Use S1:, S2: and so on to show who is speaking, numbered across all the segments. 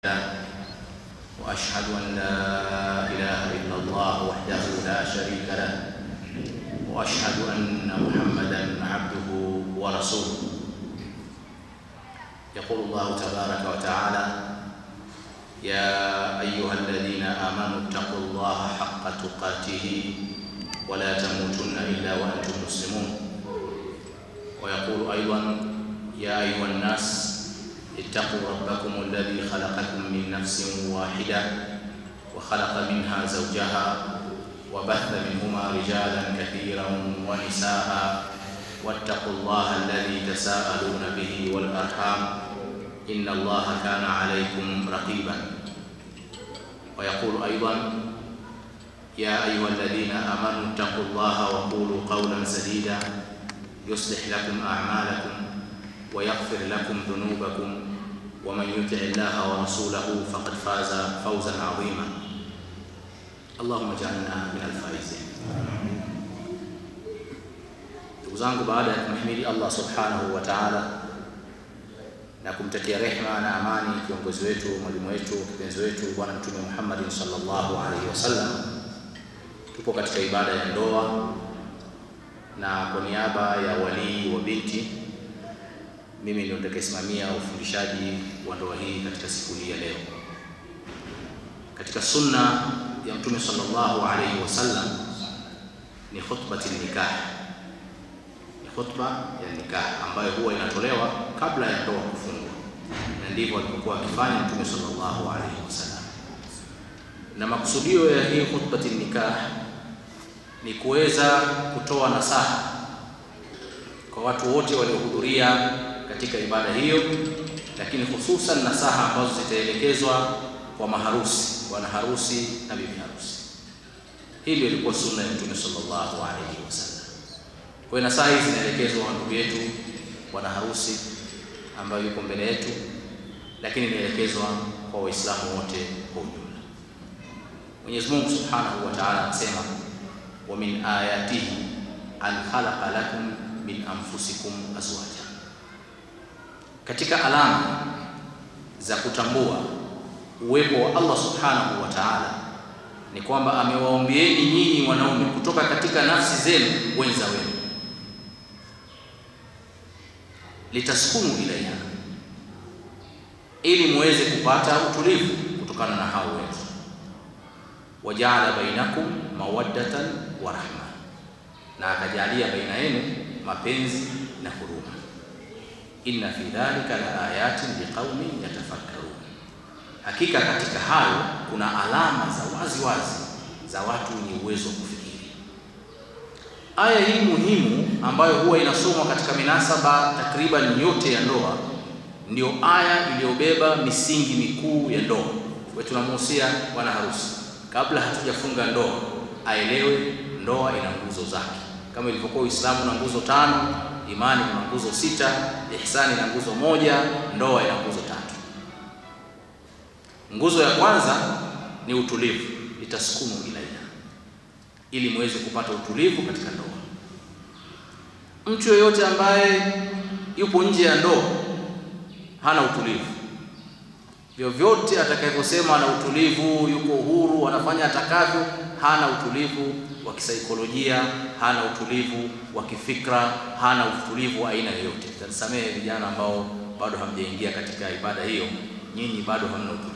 S1: وأشهد أن لا إله إلا الله وحده لا شريك له وأشهد أن محمدًا عبده ورسوله. يقول الله تبارك وتعالى: يا أيها الذين آمنوا اتقوا الله حق تقاته ولا تموتن إلا وأنتم مسلمون. ويقول أيضا: يا أيها الناس اتقوا ربكم الذي خلقكم من نفس واحدة وخلق منها زوجها وبث منهما رجالا كثيرا ونساء واتقوا الله الذي تساءلون به والأرحام إن الله كان عليكم رقيبا. ويقول أيضا: يا أيها الذين آمنوا اتقوا الله وقولوا قولا سديدا يصلح لكم أعمالكم ويغفر لكم ذنوبكم ومن يطع الله ورسوله فقد فاز فوزا عظيما. اللهم اجعلنا من الفائزين. Ndugu zangu, baada ya kumhimidi Allah subhanahu wa ta'ala na kumtakia rehema na amani kiongozi wetu, mwalimu wetu, kipenzi wetu Bwana Mtume Muhammad sallallahu alaihi wasallam, tupo katika ibada ya ndoa, na kwa niaba ya wali wa binti mimi ndio nitakayesimamia ufundishaji wa ndoa hii katika siku hii ya leo. Katika sunna ya Mtume sallallahu alaihi wasallam ni khutbatul nikah, ni khutba ya nikah ambayo huwa inatolewa kabla ya ndoa kufungwa, na ndivyo alipokuwa akifanya Mtume sallallahu alaihi wasallam. Na makusudio ya hii khutbatul nikah ni kuweza kutoa nasaha kwa watu wote waliohudhuria katika ibada hiyo, lakini hususan nasaha ambazo zitaelekezwa kwa maharusi, bwana harusi na bibi harusi. Hii ndio ilikuwa sunna ya Mtume sallallahu alaihi wasallam. Kwa hiyo nasaha hizi zinaelekezwa kwa ndugu yetu bwana harusi ambaye yuko mbele yetu, lakini inaelekezwa kwa Waislamu wote kwa ujumla. Mwenyezi Mungu Subhanahu wa Ta'ala anasema: wa min ayatihi an khalaqa lakum min anfusikum azwaja. Katika alama za kutambua uwepo wa Allah Subhanahu wa Ta'ala ni kwamba amewaombeeni nyinyi wanaume kutoka katika nafsi zenu wenza wenu, litaskunu ilaiha, ili muweze kupata utulivu kutokana na hao wenza. Waja'ala bainakum mawaddatan wa rahma, na akajalia baina yenu mapenzi na huruma. Inna fi dhalika la ayatin liqaumin yatafakkarun, hakika katika hayo kuna alama za wazi wazi za watu wenye uwezo wa kufikiri. Aya hii muhimu ambayo huwa inasomwa katika minasaba takriban yote ya ndoa ndio aya iliyobeba misingi mikuu ya ndoa. Kwa tunamuhusia bwana harusi kabla hatujafunga ndoa aelewe ndoa ina nguzo zake, kama ilivyokuwa Uislamu na nguzo 5, imani ina nguzo 6, ihsani ina nguzo 1, ndoa ina nguzo 3. Nguzo ya kwanza ni utulivu, litaskunu ilaiha, ili muweze kupata utulivu katika ndoa. Mtu yeyote ambaye yupo nje ya ndoa hana utulivu. Vyovyote atakavyosema ana utulivu, yuko huru, anafanya atakavyo, hana utulivu wa kisaikolojia, hana utulivu wa kifikra, hana utulivu wa aina yoyote. Tanisamehe vijana ambao bado hamjaingia katika ibada hiyo, nyinyi bado hamna utulivu.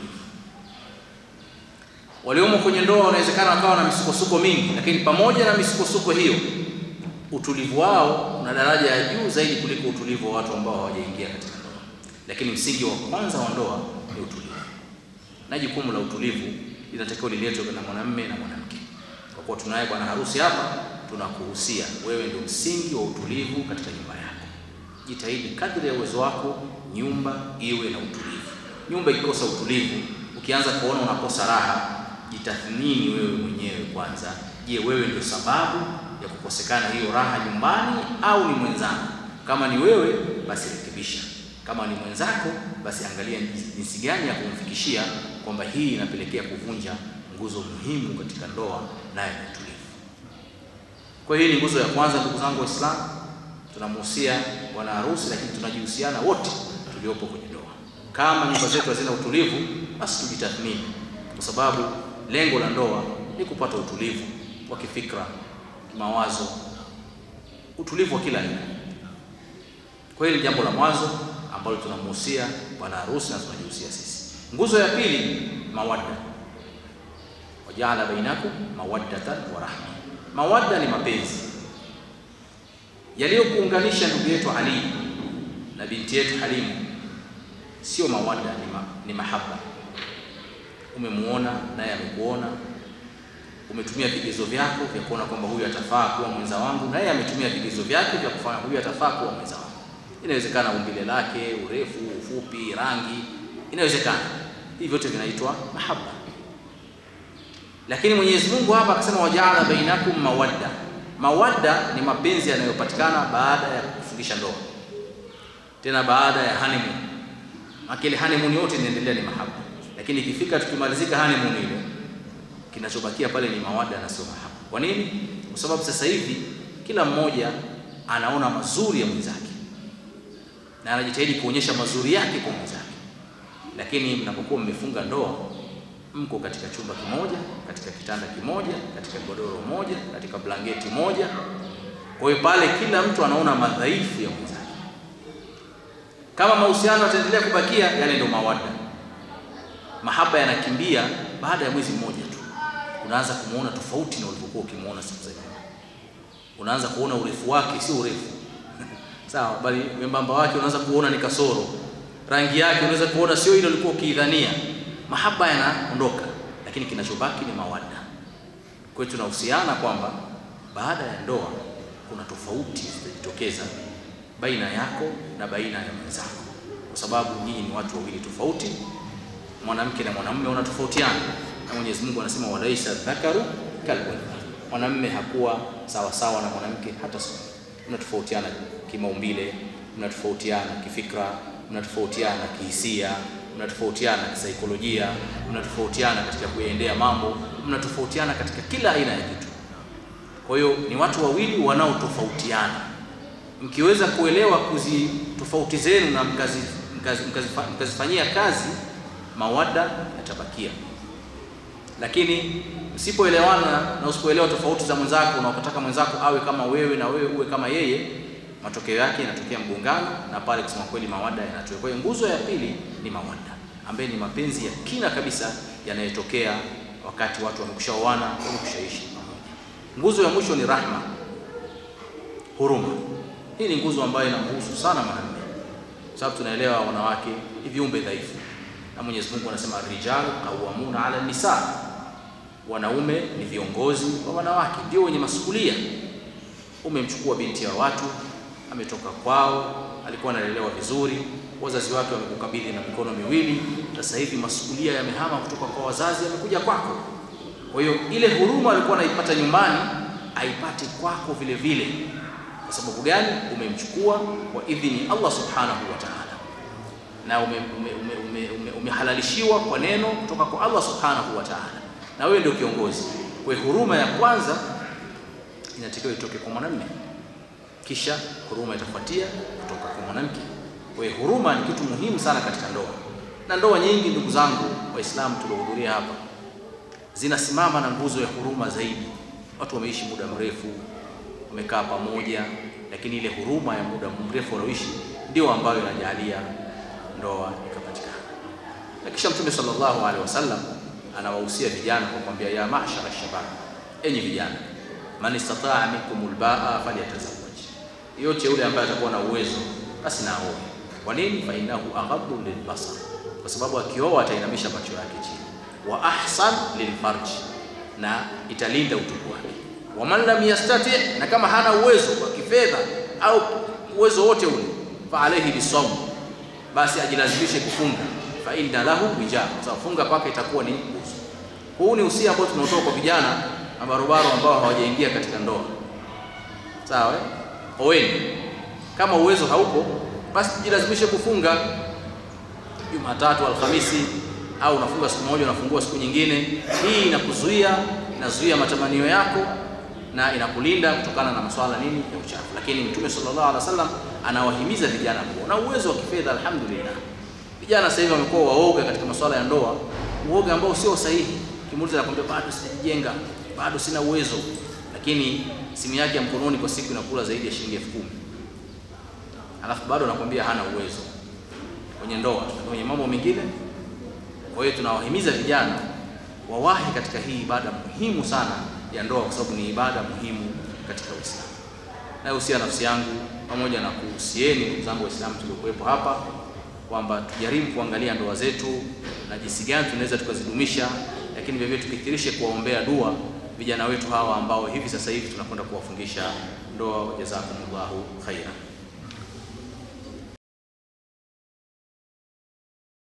S1: Waliomo kwenye ndoa wanawezekana wakawa na misukosuko mingi, lakini pamoja na misukosuko hiyo utulivu wao una daraja ya juu zaidi kuliko utulivu wa watu ambao hawajaingia katika ndoa. Lakini msingi wa kwanza wa ndoa ni utulivu, na jukumu la utulivu linatakiwa liletwe na mwanamume na mwanamke. Kwa kuwa tunaye bwana harusi hapa, tunakuhusia wewe ndio msingi wa utulivu katika nyumba yako. Jitahidi kadri ya uwezo wako nyumba iwe na utulivu. Nyumba ikikosa utulivu, ukianza kuona unakosa raha, jitathmini wewe mwenyewe kwanza. Je, wewe ndio sababu ya kukosekana hiyo raha nyumbani au ni mwenzako? Kama ni wewe, basi rekebisha. Kama ni mwenzako, basi angalia jinsi gani ya kumfikishia kwamba hii inapelekea kuvunja nguzo muhimu katika ndoa, nayo ni utulivu. Kwa hiyo hii ni nguzo ya kwanza, ndugu zangu Waislamu. Tunamhusia bwana harusi, lakini tunajihusiana wote tuliopo kwenye ndoa. Kama nyumba zetu hazina utulivu, basi tujitathmini, kwa sababu lengo la ndoa ni kupata utulivu wa kifikra, mawazo, utulivu wa kila aina. Kwa hiyo jambo la mwanzo ambalo tunamhusia bwana harusi na tunajihusia sisi. Nguzo ya pili, mawadda. Waja'ala bainakum mawaddatan wa rahma. Mawadda ni mapenzi yaliyokuunganisha ndugu yetu Ali na binti yetu Halimu. Sio mawadda, ni mahaba. Umemuona naye amekuona, umetumia vigezo vyako vya kuona kwamba huyu atafaa kuwa mwenza wangu, naye ametumia vigezo vyake vya kufanya huyu atafaa kuwa mwenza wangu. Inawezekana umbile lake, urefu, ufupi, rangi, inawezekana. Hivi vyote vinaitwa mahaba. Lakini Mwenyezi Mungu hapa akasema waja'ala bainakum mawadda. Mawadda ni mapenzi yanayopatikana baada ya kufungisha ndoa, tena baada ya honeymoon. Akili honeymoon yote inaendelea ni mahaba, lakini ikifika tukimalizika honeymoon ile, kinachobakia pale ni mawadda na sio mahaba. Kwa nini? Kwa sababu sasa hivi kila mmoja anaona mazuri ya mwenzake na anajitahidi kuonyesha mazuri yake kwa mwenzake. Lakini mnapokuwa mmefunga ndoa, mko katika chumba kimoja, katika kitanda kimoja, katika godoro moja, katika blanketi moja. Kwa hiyo pale kila mtu anaona madhaifu ya mwenzake. Kama mahusiano yataendelea kubakia, yale ndio mawadda. Mahaba yanakimbia baada ya mwezi mmoja tu. Unaanza kumuona tofauti na ulivyokuwa ukimuona siku za nyuma. Unaanza kuona urefu wake si urefu sawa, bali membamba wake unaanza kuona ni kasoro. Rangi yake unaweza kuona sio ile ulikuwa ukiidhania. Mahaba yanaondoka, lakini kinachobaki ni mawadda. Kwa hiyo tunahusiana kwamba baada ya ndoa kuna tofauti zitajitokeza baina yako na baina ya mwenzako, kwa sababu nyinyi ni watu wawili tofauti. Mwanamke na mwanamume wanatofautiana, na Mwenyezi Mungu anasema walaisa dhakaru kalunsa. Mwanamume hakuwa sawa sawa na mwanamke hata siku. Mnatofautiana kimaumbile, mnatofautiana kifikra, mnatofautiana kihisia, mnatofautiana kisaikolojia, mnatofautiana katika kuendea mambo, mnatofautiana katika kila aina ya kitu. Kwa hiyo ni watu wawili wanaotofautiana. Mkiweza kuelewa kuzi tofauti zenu na mkazifanyia kazi, mawadda yatabakia. Lakini msipoelewana na usipoelewa tofauti za mwenzako na ukataka mwenzako awe kama wewe na wewe uwe kama yeye, matokeo yake yanatokea mgongano, na pale kusema kweli mawadda yanatoka. Kwa hiyo nguzo ya pili ni mawadda, ambaye ni mapenzi ya kina kabisa yanayotokea wakati watu wamekushaoana, wamekushaishi pamoja. Nguzo ya mwisho ni rahma, huruma. Hii ni nguzo ambayo inamhusu sana mwanamume, sababu tunaelewa wanawake ni viumbe dhaifu, na Mwenyezi Mungu anasema ar-rijal qawwamuna 'ala an-nisa. Wanaume ni viongozi wa wanawake, ndio wenye masuhulia. Umemchukua binti ya watu, ametoka kwao, alikuwa analelewa vizuri, wazazi wake wamekukabidhi na mikono miwili, sasa hivi masuhulia yamehama kutoka kwa wazazi yamekuja kwako. Kwa hiyo ile huruma alikuwa anaipata nyumbani, aipate kwako vile vile. Kwa sababu gani? Umemchukua kwa idhini Allah subhanahu wa ta'ala, na umehalalishiwa kwa neno kutoka kwa Allah subhanahu wa ta'ala, na wewe ndio kiongozi. Kwa hiyo huruma ya kwanza inatakiwa itoke kwa mwanamume, kisha huruma itafuatia kutoka kwa mwanamke. Kwa hiyo huruma ni kitu muhimu sana katika ndoa, na ndoa nyingi ndugu zangu Waislamu tuliohudhuria hapa zinasimama na nguzo ya huruma zaidi. Watu wameishi muda mrefu, wamekaa pamoja, lakini ile huruma ya muda mrefu walioishi ndio ambayo inajalia ndoa ikapatikana. Na kisha Mtume sallallahu alaihi wasallam anawahusia vijana kwa kumwambia ya ma'shara shabab, enyi vijana, man istata'a minkumul ba'a falyatazawwaj. Yote yule ambaye atakuwa na uwezo basi na aoe. Kwa nini? Fa innahu aghaddu lilbasar, kwa sababu akioa atainamisha macho yake chini, wa ahsan lilfarj, na italinda utupu wake. Wa man lam yastati, na kama hana uwezo wa kifedha au uwezo wote ule, fa alayhi bisawm, basi ajilazimishe kufunga. Fa inna lahu wijaa, sababu funga kwake itakuwa ni nguzo. Huu ni usia ambao tunatoa kwa vijana barobaro ambao hawajaingia katika ndoa. Sawa? Oweni. Kama uwezo haupo, basi jilazimishe kufunga Jumatatu, Alhamisi, au unafunga siku moja unafungua siku nyingine. Hii inazuia matamanio yako na inakulinda kutokana na masuala nini ya uchafu. Lakini Mtume sallallahu alaihi wasallam anawahimiza vijana kuwa na uwezo wa kifedha. Alhamdulillah, Vijana sasa hivi wamekuwa waoga katika masuala ya ndoa, uoga ambao sio sahihi. Kimuuliza anakuambia bado sijajenga, bado sina uwezo, lakini simu yake ya mkononi kwa siku inakula zaidi ya shilingi 10,000. Alafu bado anakuambia hana uwezo kwenye ndoa, kwenye mambo mengine. Kwa hiyo tunawahimiza vijana wawahi katika hii ibada muhimu sana ya ndoa, kwa sababu ni ibada muhimu katika Uislamu. Nahusia nafsi yangu pamoja na kuhusieni ndugu zangu Waislamu tuliokuwepo hapa, kwamba tujaribu kuangalia ndoa zetu na jinsi gani tunaweza tukazidumisha, lakini vile vile tukithirishe kuwaombea dua vijana wetu hawa ambao hivi sasa hivi tunakwenda kuwafungisha ndoa. Jazakumullahu khairan.